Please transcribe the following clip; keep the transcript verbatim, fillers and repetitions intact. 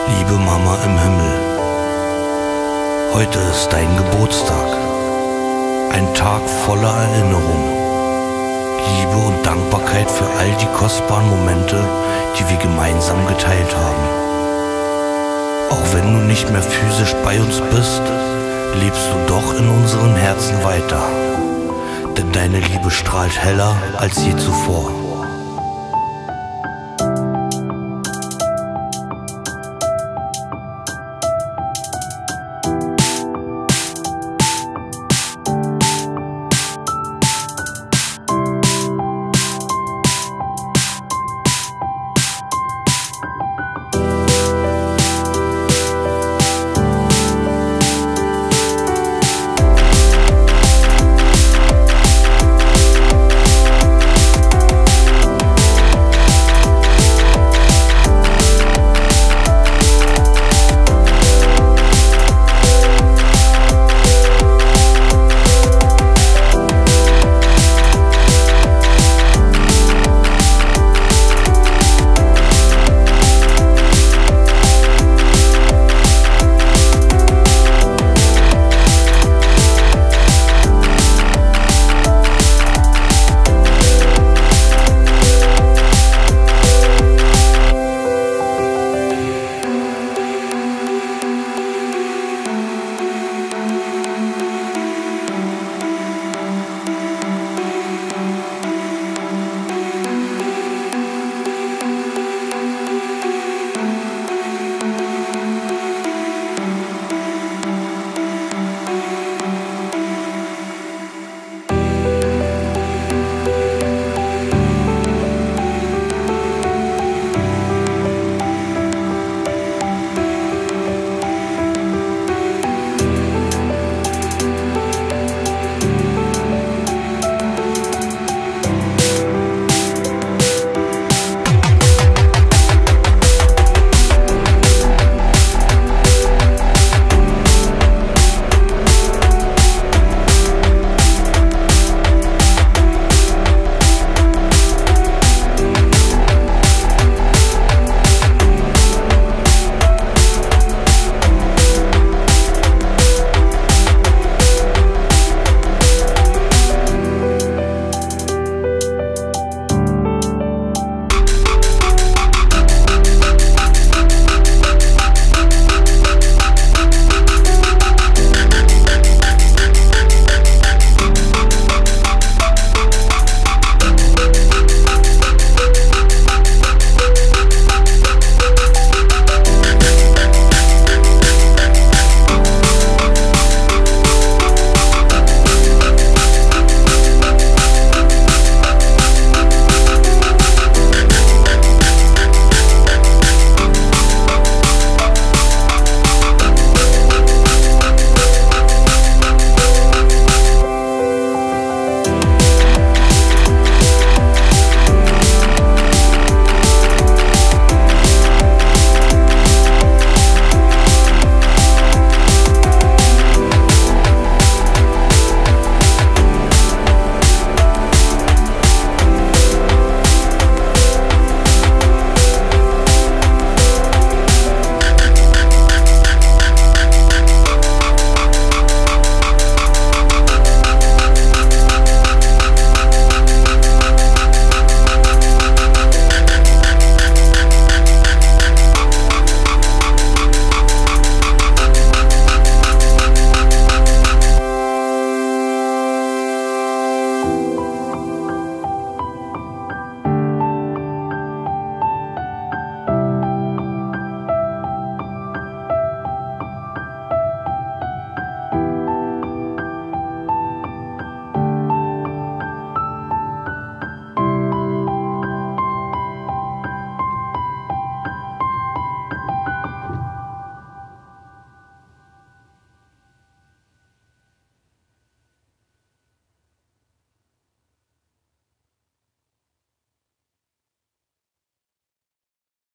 Liebe Mama im Himmel, heute ist dein Geburtstag. Ein Tag voller Erinnerung, Liebe und Dankbarkeit für all die kostbaren Momente, die wir gemeinsam geteilt haben. Auch wenn du nicht mehr physisch bei uns bist, lebst du doch in unseren Herzen weiter. Denn deine Liebe strahlt heller als je zuvor.